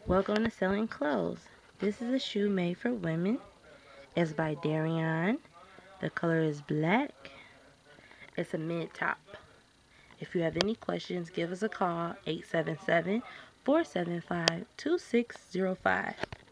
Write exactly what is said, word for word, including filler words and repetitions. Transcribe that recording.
Welcome to Selling Clothes. This is a shoe made for women. It's by Dereon. The color is black. It's a mid top. If you have any questions, give us a call, eight seven seven, four seven five, two six zero five.